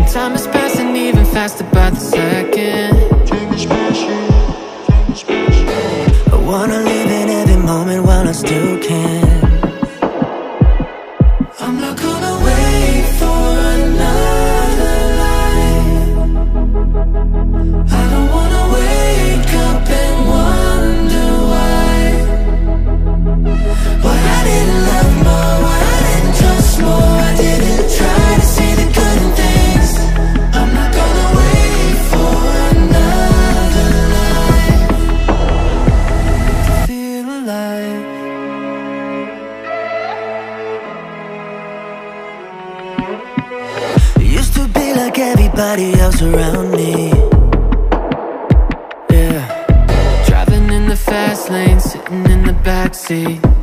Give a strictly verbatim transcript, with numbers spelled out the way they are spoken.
Time is passing even faster by the second. I wanna live in every moment while I still can. I'm not gonna wait for another life. I don't wanna wake up and wonder why. Why I didn't love more, why I didn't trust more. I didn't try to see the good in things. I'm not gonna wait for another life to feel alive. Used to be like everybody else around me. Yeah, driving in the fast lane, sitting in the backseat.